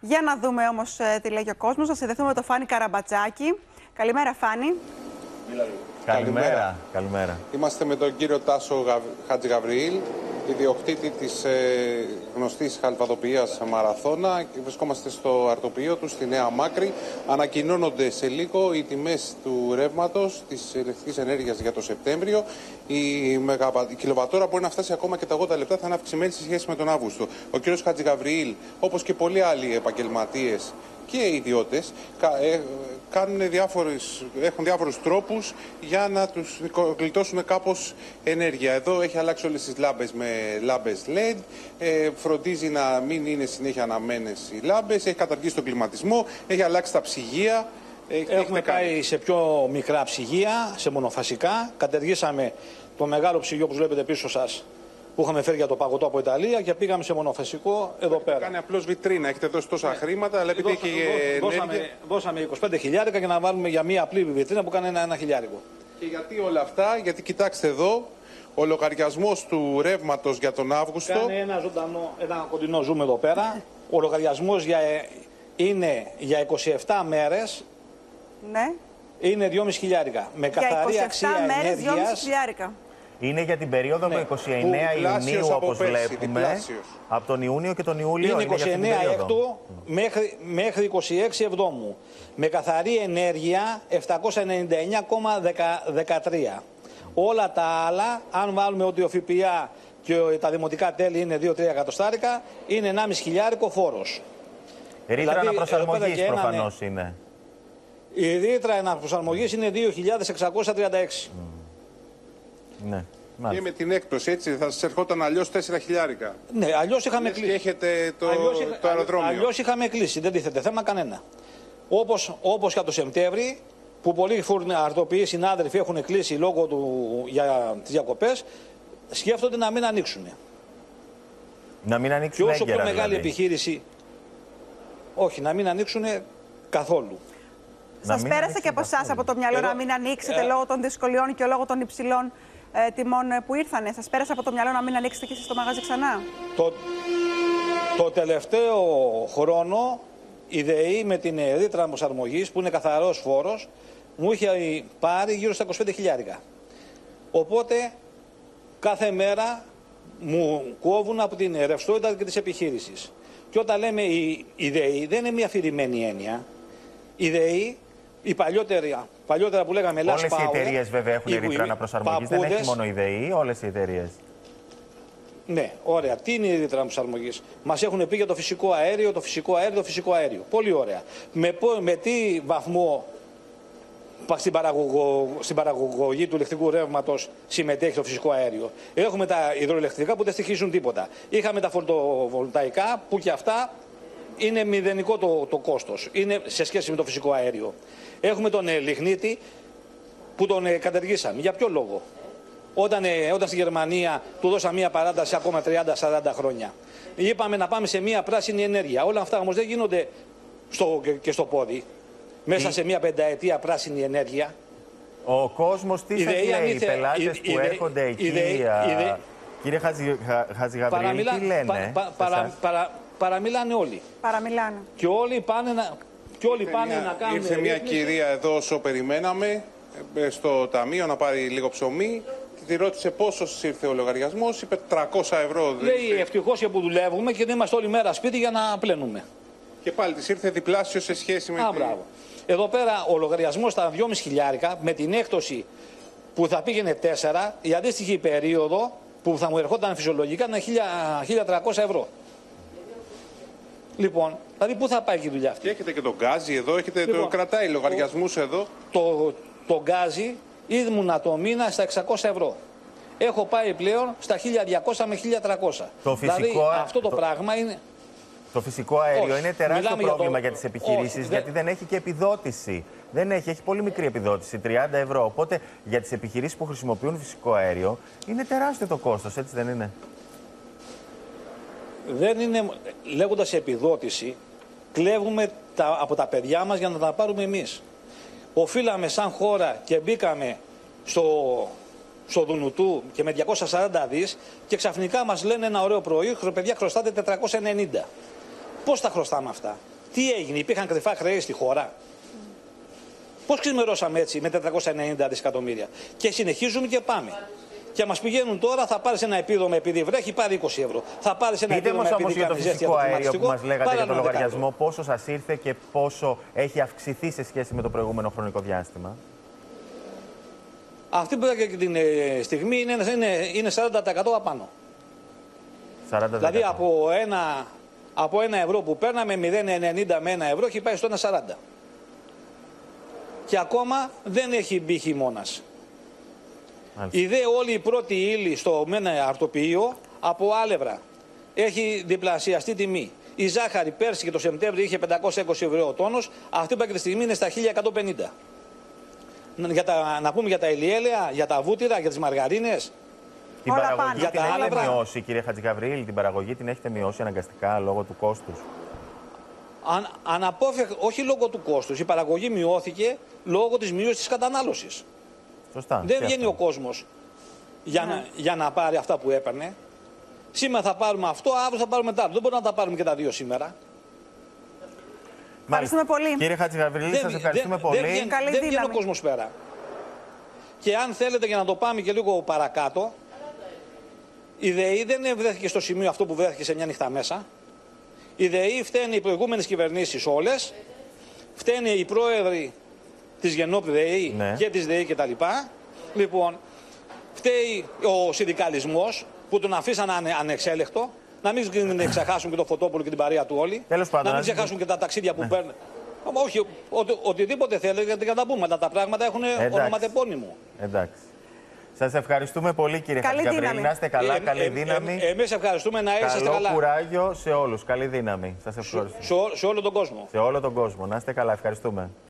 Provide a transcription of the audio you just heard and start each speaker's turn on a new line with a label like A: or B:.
A: Για να δούμε όμως τι λέγει ο κόσμος. Να συνδεθούμε με το Φάνη Καραμπατσάκη. Καλημέρα, Φάνη.
B: Καλημέρα. Καλημέρα.
C: Είμαστε με τον κύριο Τάσο Χατζηγαβριήλ, ιδιοκτήτη της γνωστής χαλβαδοποιίας Μαραθώνα. Βρισκόμαστε στο αρτοποιείο του στη Νέα Μάκρη. Ανακοινώνονται σε λίγο οι τιμές του ρεύματος, της ηλεκτρικής ενέργειας για το Σεπτέμβριο. Η κιλοβατόρα μπορεί να φτάσει ακόμα και τα 80 λεπτά, θα είναι αυξημένη σε σχέση με τον Αύγουστο. Ο κύριος Χατζηγαβριήλ, όπως και πολλοί άλλοι επαγγελματίες και οι ιδιώτες, έχουν διάφορους τρόπους για να τους γλιτώσουν κάπως ενέργεια. Εδώ έχει αλλάξει όλες τις λάμπες με λάμπες LED, φροντίζει να μην είναι συνέχεια αναμένες οι λάμπες, έχει καταργήσει τον κλιματισμό, έχει αλλάξει τα ψυγεία.
D: Έχουμε πάει σε πιο μικρά ψυγεία, σε μονοφασικά. Κατεργήσαμε το μεγάλο ψυγείο που βλέπετε πίσω σας, που είχαμε φέρει για το παγωτό από Ιταλία, και πήγαμε σε μονοφασικό εδώ πέρα.
C: Κάνει απλώς βιτρίνα, έχετε δώσει τόσα χρήματα, αλλά επειδή έχει ενέργεια...
D: Δώσαμε 25 χιλιάρικα για να βάλουμε για μία απλή βιτρίνα που κάνει ένα χιλιάρικο.
C: Και γιατί όλα αυτά? Γιατί κοιτάξτε εδώ, ο λογαριασμός του ρεύματος για τον Αύγουστο...
D: Κάνει ένα κοντινό zoom εδώ πέρα. Ο λογαριασμός είναι για 27 μέρες.
A: Ναι.
D: Είναι 2,5 χιλιάρικα. Με καθαρή αξία ενέργειας.
A: 2,5 χιλιάρικα.
B: Είναι για την περίοδο
D: ναι,
B: από 29 Ιουνίου, όπως βλέπουμε. Από τον Ιούνιο και τον Ιούλιο.
D: Είναι 29 Έκτου μέχρι 26 Εβδόμου. Με καθαρή ενέργεια 799,13. Όλα τα άλλα, αν βάλουμε ότι ο ΦΠΑ και τα δημοτικά τέλη είναι 2-3 εκατοστάρικα, είναι 1,5 χιλιάρικο φόρος.
B: Ρήτρα αναπροσαρμογής προφανώς είναι.
D: Η ρήτρα αναπροσαρμογής είναι 2.636.
B: Ναι.
C: Και με την έκπτωση, έτσι, θα σας ερχόταν αλλιώς 4 χιλιάρικα.
D: Ναι, αλλιώς είχαμε κλείσει.
C: Και έχετε το αεροδρόμιο.
D: Αλλιώς είχαμε κλείσει, δεν τίθεται θέμα κανένα. Όπως για το Σεπτέμβρη, που πολλοί αρτοποιοί συνάδελφοι έχουν κλείσει λόγω για τις διακοπές, σκέφτονται να μην ανοίξουν.
B: Να μην ανοίξουν
D: και όσο
B: έγκαιρα,
D: πιο μεγάλη
B: δηλαδή
D: επιχείρηση, όχι, να μην ανοίξουν καθόλου.
A: Σας πέρασε και από εσάς από το μυαλό να μην ανοίξετε λόγω των δυσκολιών και λόγω των υψηλών τιμών που ήρθανε? Σας πέρασε από το μυαλό να μην ανοίξετε και εσείς το μαγάζι ξανά?
D: Το τελευταίο χρόνο η ΔΕΗ με την ρήτρα προσαρμογής, που είναι καθαρός φόρος, μου είχε πάρει γύρω στα 25 χιλιάρικα. Οπότε κάθε μέρα μου κόβουν από την ρευστότητα και της επιχείρησης. Και όταν λέμε η ΔΕΗ, δεν είναι μια αφηρημένη έννοια. Η ΔΕΗ, η παλιότερα που λέγαμε Last Power...
B: Όλες οι εταιρείες βέβαια έχουν ρήτρα αναπροσαρμογής, δεν έχει μόνο η ΔΕΗ, όλες οι εταιρείες.
D: Ναι, ωραία. Τι είναι η ρήτρα αναπροσαρμογής? Μας έχουν πει για το φυσικό αέριο, το φυσικό αέριο. Πολύ ωραία. Με τι βαθμό στην παραγωγή του ηλεκτρικού ρεύματος συμμετέχει το φυσικό αέριο? Έχουμε τα υδροηλεκτρικά που δεν στοιχίζουν τίποτα. Είχαμε τα φωτοβολταϊκά που και αυτά είναι μηδενικό το κόστος, είναι σε σχέση με το φυσικό αέριο. Έχουμε τον λιγνίτη που τον κατεργήσαμε. Για ποιο λόγο? Όταν στη Γερμανία του δώσαμε μία παράταση ακόμα 30-40 χρόνια. Είπαμε να πάμε σε μία πράσινη ενέργεια. Όλα αυτά όμως δεν γίνονται και στο πόδι. Μέσα σε μία πενταετία πράσινη ενέργεια.
B: Ο κόσμος τι σας λέει, οι πελάτες που έρχονται εκεί, κύριε Χατζηγαβριήλ, τι λένε?
D: Παραμιλάνε όλοι.
A: Παραμιλάνε.
D: Και όλοι πάνε να κάνουν...
C: Ήρθε μια κυρία εδώ όσο περιμέναμε, στο ταμείο να πάρει λίγο ψωμί. Τη ρώτησε πόσο ήρθε ο λογαριασμός, είπε 300 ευρώ.
D: Λέει ευτυχώς και που δουλεύουμε και δεν είμαστε όλη μέρα σπίτι για να πλένουμε.
C: Και πάλι της ήρθε διπλάσιο σε σχέση με...
D: Μπράβο. Εδώ πέρα ο λογαριασμός στα 2,5 χιλιάρικα, με την έκπτωση που θα πήγαινε 4, η αντίστοιχη περίοδο που θα μου ερχόταν φυσιολογικά είναι 1.300 ευρώ. Λοιπόν, δηλαδή πού θα πάει και η δουλειά αυτή?
C: Και έχετε και τον γκάζι εδώ, έχετε
D: λοιπόν,
C: κρατάει λογαριασμούς εδώ.
D: Το γκάζι ήμουνα το μήνα στα 600 ευρώ. Έχω πάει πλέον στα 1.200 με 1.300. Δηλαδή αυτό το πράγμα είναι...
B: Το φυσικό αέριο είναι τεράστιο πρόβλημα για τις επιχειρήσεις, γιατί δεν έχει και επιδότηση. Έχει πολύ μικρή επιδότηση, 30 ευρώ. Οπότε για τις επιχειρήσεις που χρησιμοποιούν φυσικό αέριο είναι τεράστιο το κόστος, έτσι δεν είναι?
D: Δεν είναι, λέγοντας επιδότηση, κλέβουμε από τα παιδιά μας για να τα πάρουμε εμείς. Οφείλαμε σαν χώρα και μπήκαμε στο Δουνουτού και με 240 δις και ξαφνικά μας λένε ένα ωραίο πρωί, παιδιά, χρωστάτε 490. Πώς τα χρωστάμε αυτά? Τι έγινε? Υπήρχαν κρυφά χρέη στη χώρα? Πώς ξημερώσαμε έτσι με 490 δισεκατομμύρια? Και συνεχίζουμε και πάμε. Και μας πηγαίνουν τώρα, θα πάρεις ένα επίδομα επειδή βρέχει, πάρει 20 ευρώ. Θα πάρεις ένα επίδομα επειδή
B: για το
D: κάνει ζέστη
B: φυσικό αέριο που μας λέγατε για το
D: ένα
B: λογαριασμό, πόσο σας ήρθε και πόσο έχει αυξηθεί σε σχέση με το προηγούμενο χρονικό διάστημα?
D: Αυτή που και την στιγμή είναι 40% απάνω.
B: 40%.
D: Δηλαδή από ένα ευρώ που παίρναμε 0,90 με 1 ευρώ έχει πάει στο 1,40. Και ακόμα δεν έχει μπει χειμώνας. Η δε όλη η πρώτη ύλη στο μένα αρτοποιείο από άλευρα έχει διπλασιαστεί τιμή. Η ζάχαρη πέρσι και το Σεπτέμβριο είχε 520 ευρώ ο τόνος, αυτή που τη στιγμή είναι στα 1150. Να πούμε για τα ηλιέλαια, για τα βούτυρα, για τις μαργαρίνες.
B: Την
A: όλα
B: παραγωγή
A: πάνω.
B: την έχετε μειώσει, κύριε Χατζηγαβρίλη, την παραγωγή την έχετε μειώσει αναγκαστικά λόγω του κόστους?
D: Όχι λόγω του κόστους. Η παραγωγή μειώθηκε λόγω της μείωσης της κατανάλωσης.
B: Σωστά.
D: Δεν βγαίνει ο κόσμος για να πάρει αυτά που έπαιρνε. Σήμερα θα πάρουμε αυτό, αύριο θα πάρουμε τα άλλο. Δεν μπορούμε να τα πάρουμε και τα δύο σήμερα.
A: Ευχαριστούμε πολύ.
B: Κύριε Χατζηγαβρίλη, σας ευχαριστούμε πολύ.
D: Δεν βγαίνει ο κόσμος πέρα. Και αν θέλετε για να το πάμε και λίγο παρακάτω, η ΔΕΗ δεν βρέθηκε στο σημείο αυτό που βρέθηκε σε μια νύχτα μέσα. Η ΔΕΗ φταίνει οι προηγούμενες κυβερνήσεις όλες, φταίνει οι πρόεδροι της Γενόπη ΔΕΗ και της ΔΕΗ κτλ. Λοιπόν, φταίει ο συνδικαλισμός που τον αφήσανε ανεξέλεκτο. Να μην ξεχάσουν και τον Φωτόπουλο και την παρέα του όλοι. Να μην ξεχάσουν και τα ταξίδια που παίρνουν. Όχι, οτιδήποτε θέλετε γιατί να τα πούμε. Τα πράγματα έχουν ονοματεπώνυμο.
B: Εντάξει. Σας ευχαριστούμε πολύ, κύριε Χατζηγαβρίλη. Να είστε καλά, καλή δύναμη.
D: Εμείς ευχαριστούμε, να είσαστε καλά.
B: Καλό κουράγιο σε όλους. Καλή δύναμη. Σας ευχαριστώ.
D: Σε όλο τον κόσμο.
B: Σε όλο τον κόσμο. Να είστε καλά. Ευχαριστούμε.